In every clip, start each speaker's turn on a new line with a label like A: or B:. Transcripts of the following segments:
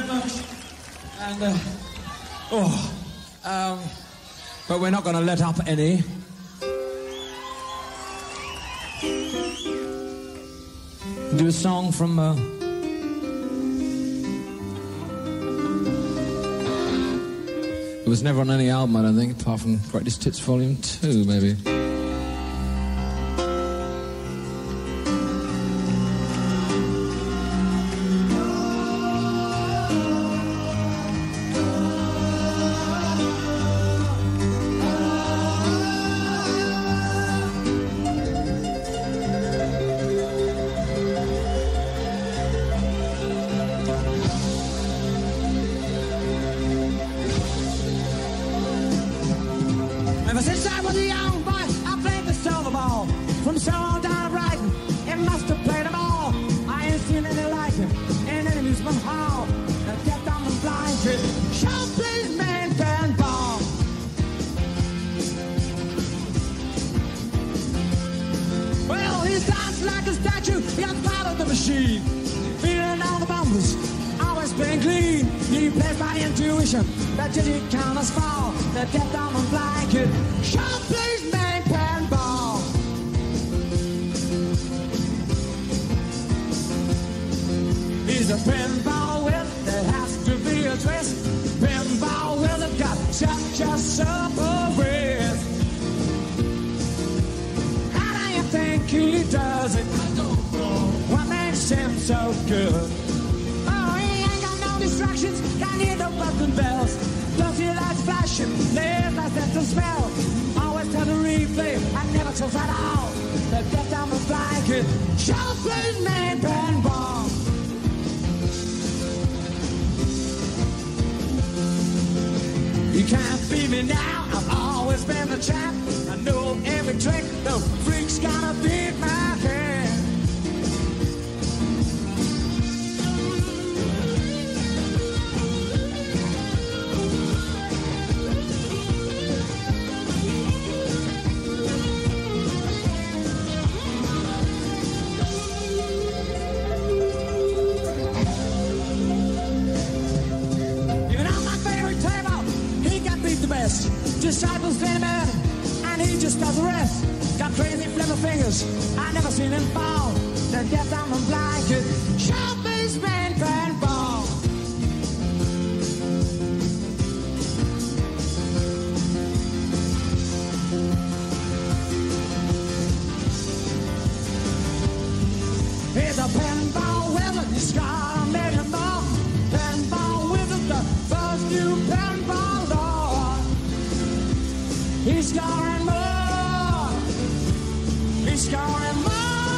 A: very much. And, but we're not going to let up any. Do a song from, it was never on any album, I don't think, apart from Greatest Hits Volume 2, maybe.
B: Ever since I was a young boy, I played the silver ball. From Sorrow down to Brighton, it must have played them all. I ain't seen any like him in an amusement hall. The deaf, dumb, and blind kid, show plays man pinball. Well, he's danced like a statue, he's part of the machine. Feeling all the bumpers, always playing clean. He plays by intuition, the jitty counters fall. The deaf, dumb, and blind kid, show plays man pinball. He's a pinball wizard that has to be a twist. Pinball wizard got such a super wrist. How do you think he does it? I don't know. What makes him so good? Oh, he ain't got no distractions, can't hear no button bells. Don't see lights flashing, there's no sense of smell. Always tell the replay, I never chose at all. The deaf, dumb, and blind kid, show plays man pinball. You can't beat me now, I've always been the champ. I know every trick, no freak's gonna beat my hand. Even on my favorite table, he got beat the best. Disciples in man, and he just does the rest. Got crazy flipper fingers, I never seen him fall. The deaf, dumb, and blind kid, show-faced man pinball. He's a pinball wizard, he's got a million more. Pinball wizard, the first new pinball lord. He's scoring more. He's scoring more.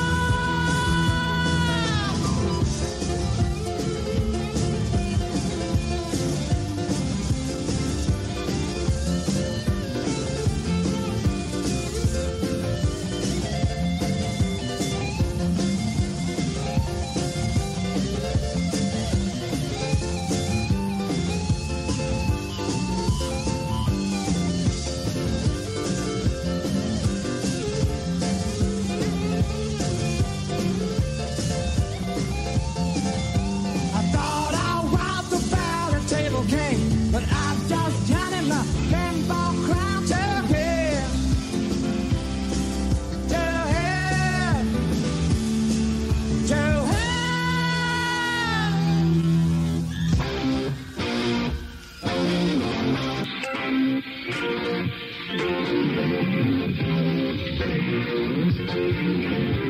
B: I thought I was the battle table king, but I just handed the pinball crown to him. To him. To him.